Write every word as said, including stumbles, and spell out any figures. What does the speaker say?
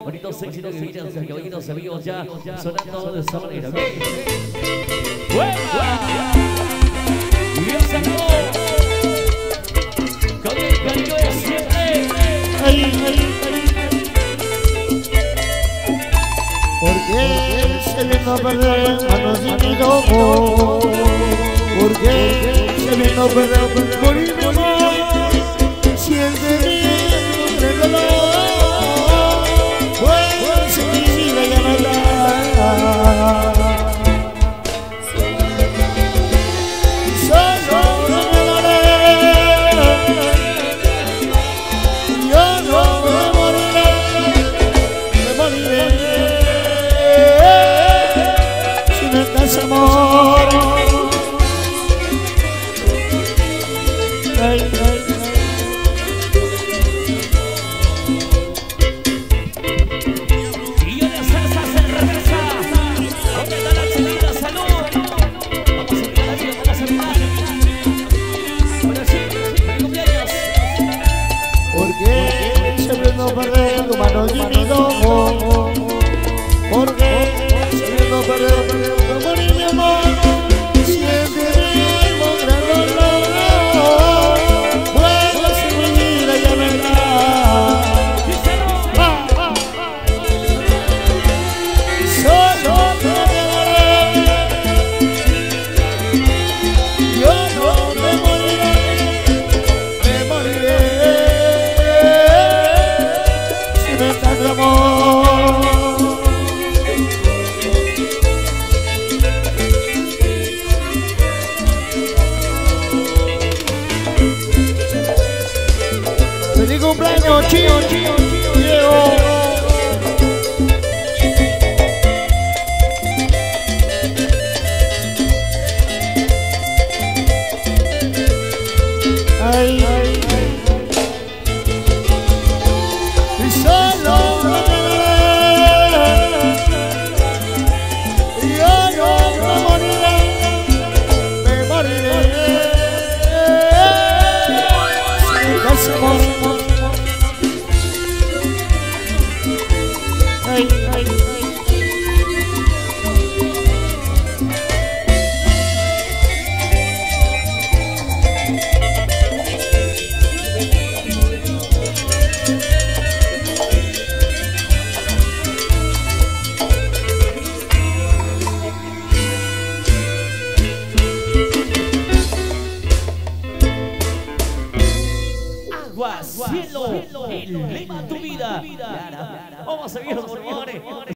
Bonitos éxitos que vienen, caballeros amigos, ya sonando de esa manera. ¡Buena! Y ya se acabó. Con el cariño de siempre. Ay, ay, ay. Porque se vino a perder manos y mi loco. Porque se vino a perder por mi amor. Siente mi dolor. Pues mi vida ya no da. Solo me moriré. Yo no me moriré. Me moriré. Si no estás amor. Ay, ay, ay. Perdiendo manos y mi loco. Porque sabiendo perder, perdiendo morir mi amor. Siente mi gran dolor. Pues mi vida ya no está. Solo te quedaré. Yo no me moriré. Me moriré. Amor. Feliz cumpleaños, chío, chío, chío, Diego. Ay, ay, ay. Y solo ay, ay, ay. Agua, cielo, el lema de tu vida. Vamos a seguir, por favor.